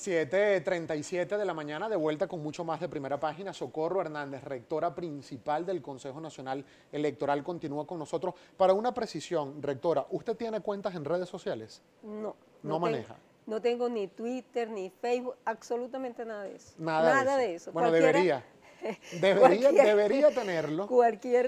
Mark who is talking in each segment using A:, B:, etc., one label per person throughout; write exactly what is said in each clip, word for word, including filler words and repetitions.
A: siete treinta y siete de la mañana, de vuelta con mucho más de Primera Página. Socorro Hernández, rectora principal del Consejo Nacional Electoral, continúa con nosotros. Para una precisión, rectora, ¿usted tiene cuentas en redes sociales?
B: No.
A: No, no maneja.
B: Tengo, no tengo ni Twitter, ni Facebook, absolutamente nada de eso.
A: Nada,
B: nada
A: de eso.
B: De eso.
A: Bueno,
B: Cualquiera,
A: debería. Debería,
B: cualquier,
A: debería tenerlo.
B: Cualquier,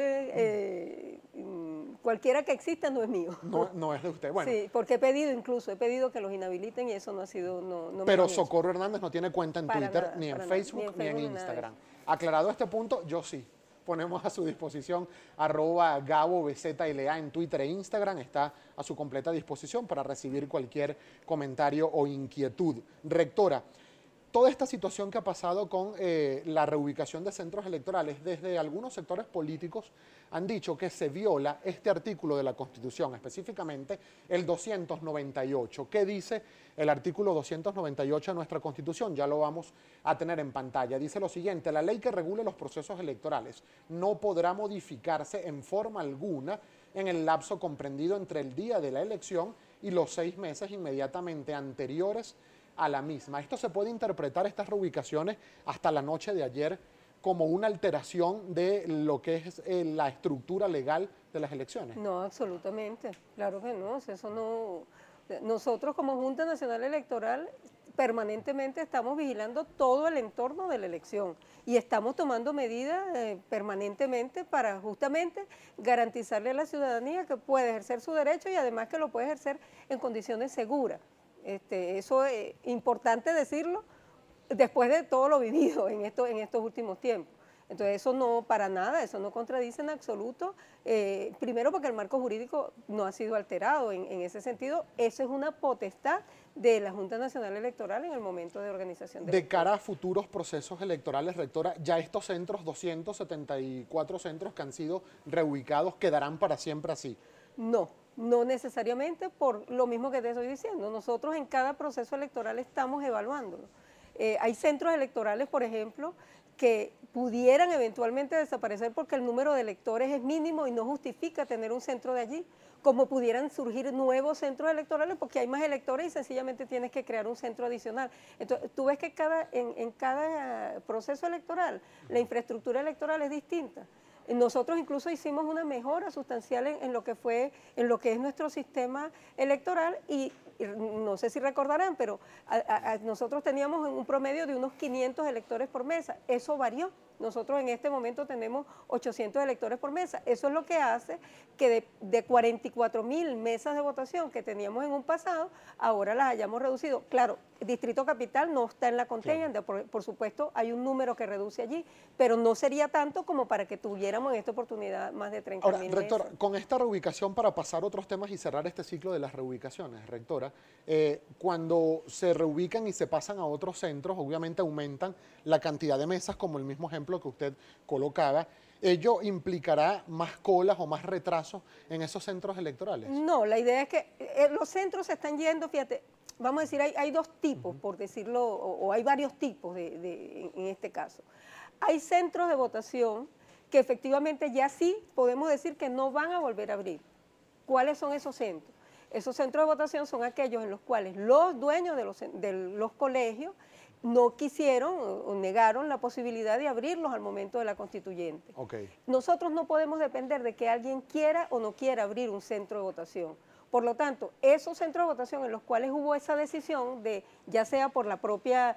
B: eh, cualquiera que exista no es mío.
A: No, no es de usted. Bueno.
B: Sí, porque he pedido incluso, he pedido que los inhabiliten y eso no ha sido... No, no
A: Pero
B: me
A: Socorro Hernández no tiene cuenta en
B: para
A: Twitter,
B: nada,
A: ni, en
B: nada,
A: Facebook,
B: ni en
A: ni en
B: Facebook, ni
A: Instagram. Aclarado este punto, yo sí. Ponemos a su disposición arroba Gabo B Z L A en Twitter e Instagram. Está a su completa disposición para recibir cualquier comentario o inquietud. Rectora, toda esta situación que ha pasado con eh, la reubicación de centros electorales, desde algunos sectores políticos han dicho que se viola este artículo de la Constitución, específicamente el doscientos noventa y ocho. ¿Qué dice el artículo doscientos noventa y ocho de nuestra Constitución? Ya lo vamos a tener en pantalla. Dice lo siguiente: la ley que regule los procesos electorales no podrá modificarse en forma alguna en el lapso comprendido entre el día de la elección y los seis meses inmediatamente anteriores a la misma. Esto se puede interpretar, estas reubicaciones, hasta la noche de ayer, como una alteración de lo que es eh, la estructura legal de las elecciones.
B: No, absolutamente, claro que no, eso no... Nosotros como Junta Nacional Electoral permanentemente estamos vigilando todo el entorno de la elección y estamos tomando medidas eh, permanentemente para justamente garantizarle a la ciudadanía que puede ejercer su derecho y además que lo puede ejercer en condiciones seguras. Este, eso es importante decirlo después de todo lo vivido en, esto, en estos últimos tiempos. Entonces eso no, para nada, eso no contradice en absoluto, eh, primero porque el marco jurídico no ha sido alterado en, en ese sentido, eso es una potestad de la Junta Nacional Electoral en el momento de organización de
A: De
B: elecciones.
A: cara a futuros procesos electorales, rectora, ya estos centros, doscientos setenta y cuatro centros que han sido reubicados, ¿quedarán para siempre así?
B: No, no necesariamente por lo mismo que te estoy diciendo. Nosotros en cada proceso electoral estamos evaluándolo. Eh, hay centros electorales, por ejemplo, que pudieran eventualmente desaparecer porque el número de electores es mínimo y no justifica tener un centro de allí, como pudieran surgir nuevos centros electorales porque hay más electores y sencillamente tienes que crear un centro adicional. Entonces, tú ves que cada, en, en cada proceso electoral la infraestructura electoral es distinta. Nosotros incluso hicimos una mejora sustancial en, en lo que fue, en lo que es nuestro sistema electoral y, y no sé si recordarán, pero a, a, a nosotros teníamos un promedio de unos quinientos electores por mesa. Eso varió. Nosotros en este momento tenemos ochocientos electores por mesa. Eso es lo que hace que de, de cuarenta y cuatro mil mesas de votación que teníamos en un pasado, ahora las hayamos reducido. Claro, Distrito Capital no está en la contienda, claro. por, por supuesto hay un número que reduce allí, pero no sería tanto como para que tuviéramos en esta oportunidad más de treinta mil mesas.
A: Ahora, rectora, con esta reubicación, para pasar a otros temas y cerrar este ciclo de las reubicaciones, rectora, eh, cuando se reubican y se pasan a otros centros, obviamente aumentan la cantidad de mesas, como el mismo ejemplo que usted colocaba. ¿Ello implicará más colas o más retrasos en esos centros electorales?
B: No, la idea es que eh, los centros se están yendo, fíjate, vamos a decir, hay, hay dos tipos, uh-huh. por decirlo, o, o hay varios tipos de, de, en este caso. Hay centros de votación que efectivamente ya sí podemos decir que no van a volver a abrir. ¿Cuáles son esos centros? Esos centros de votación son aquellos en los cuales los dueños de los, de los colegios no quisieron o negaron la posibilidad de abrirlos al momento de la constituyente.
A: Okay.
B: Nosotros no podemos depender de que alguien quiera o no quiera abrir un centro de votación. Por lo tanto, esos centros de votación en los cuales hubo esa decisión, de ya sea por la propia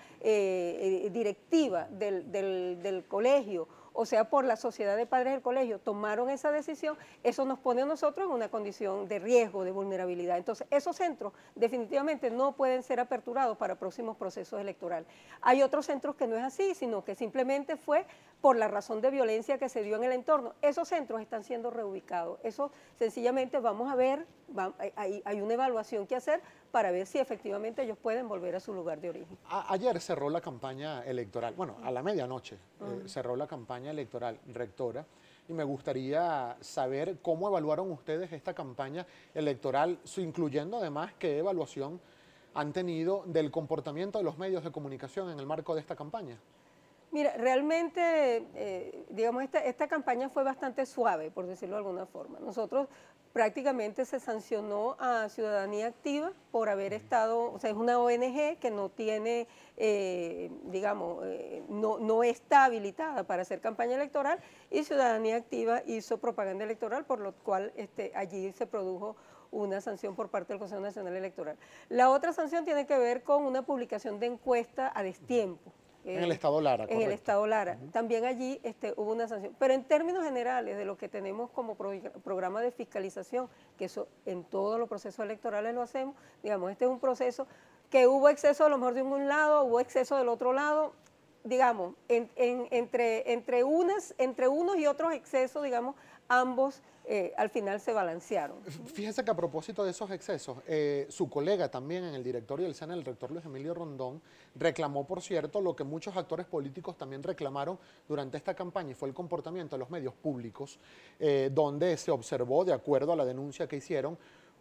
B: eh, directiva del, del, del colegio, o sea por la sociedad de padres del colegio, tomaron esa decisión, eso nos pone a nosotros en una condición de riesgo, de vulnerabilidad. Entonces, esos centros definitivamente no pueden ser aperturados para próximos procesos electorales. Hay otros centros que no es así, sino que simplemente fue por la razón de violencia que se dio en el entorno. Esos centros están siendo reubicados. Eso sencillamente vamos a ver, va, hay, hay una evaluación que hacer para ver si efectivamente ellos pueden volver a su lugar de origen.
A: A, ayer cerró la campaña electoral, bueno, a la medianoche uh-huh. eh, cerró la campaña electoral, rectora, y me gustaría saber cómo evaluaron ustedes esta campaña electoral, incluyendo además qué evaluación han tenido del comportamiento de los medios de comunicación en el marco de esta campaña.
B: Mira, realmente, eh, digamos, esta, esta campaña fue bastante suave, por decirlo de alguna forma. Nosotros prácticamente se sancionó a Ciudadanía Activa por haber estado, o sea, es una O N G que no tiene, eh, digamos, eh, no, no está habilitada para hacer campaña electoral, y Ciudadanía Activa hizo propaganda electoral, por lo cual este, allí se produjo una sanción por parte del Consejo Nacional Electoral. La otra sanción tiene que ver con una publicación de encuesta a destiempo.
A: En el estado Lara,
B: En
A: correcto.
B: el estado Lara. Uh-huh. También allí este, hubo una sanción. Pero en términos generales de lo que tenemos como pro programa de fiscalización, que eso en todos los procesos electorales lo hacemos, digamos, este es un proceso que hubo exceso a lo mejor de un lado, hubo exceso del otro lado, digamos, en, en, entre, entre, unas, entre unos y otros excesos, digamos, ambos eh, al final se balancearon.
A: Fíjese que a propósito de esos excesos, eh, su colega también en el directorio del S E N A, el rector Luis Emilio Rondón, reclamó, por cierto, lo que muchos actores políticos también reclamaron durante esta campaña, y fue el comportamiento de los medios públicos, eh, donde se observó, de acuerdo a la denuncia que hicieron,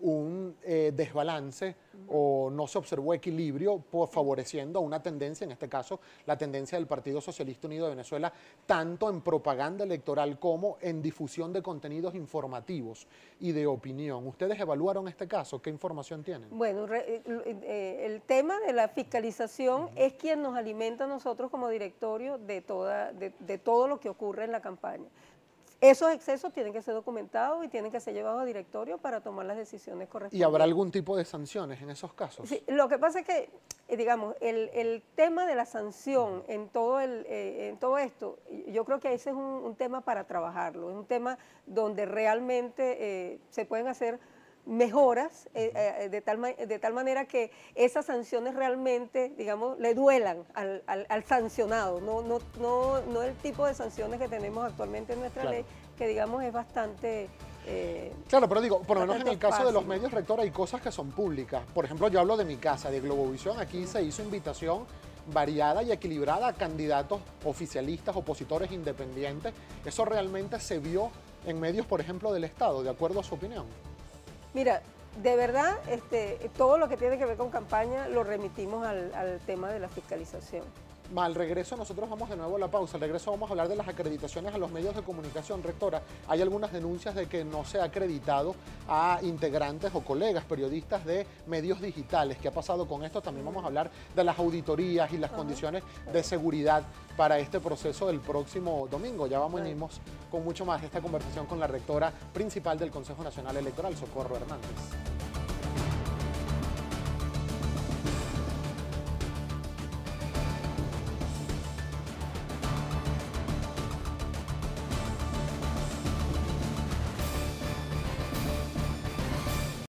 A: un eh, desbalance uh-huh. o no se observó equilibrio por favoreciendo a una tendencia, en este caso la tendencia del Partido Socialista Unido de Venezuela, tanto en propaganda electoral como en difusión de contenidos informativos y de opinión. ¿Ustedes evaluaron este caso? ¿Qué información tienen?
B: Bueno, re, eh, el tema de la fiscalización uh-huh. es quien nos alimenta a nosotros como directorio de, toda, de, de todo lo que ocurre en la campaña. Esos excesos tienen que ser documentados y tienen que ser llevados a directorio para tomar las decisiones correspondientes.
A: ¿Y habrá algún tipo de sanciones en esos casos?
B: Sí, lo que pasa es que, digamos, el, el tema de la sanción en todo, el, eh, en todo esto, yo creo que ese es un, un tema para trabajarlo, es un tema donde realmente eh, se pueden hacer mejoras eh, eh, de, tal, de tal manera que esas sanciones realmente, digamos, le duelan al, al, al sancionado, no, no, no, no el tipo de sanciones que tenemos actualmente en nuestra claro. ley, que digamos es bastante... Eh,
A: claro, pero digo, por lo menos en el caso
B: fácil.
A: de los medios, rector, hay cosas que son públicas. Por ejemplo, yo hablo de mi casa, de Globovisión, aquí uh-huh. se hizo invitación variada y equilibrada a candidatos oficialistas, opositores independientes. Eso realmente se vio en medios, por ejemplo, del Estado, de acuerdo a su opinión.
B: Mira, de verdad, este, todo lo que tiene que ver con campaña lo remitimos al, al tema de la fiscalización.
A: Al regreso nosotros vamos de nuevo a la pausa, al regreso vamos a hablar de las acreditaciones a los medios de comunicación. Rectora, hay algunas denuncias de que no se ha acreditado a integrantes o colegas periodistas de medios digitales. ¿Qué ha pasado con esto? También vamos a hablar de las auditorías y las uh-huh. condiciones de seguridad para este proceso del próximo domingo. Ya vamos uh-huh. con mucho más de esta conversación con la rectora principal del Consejo Nacional Electoral, Socorro Hernández.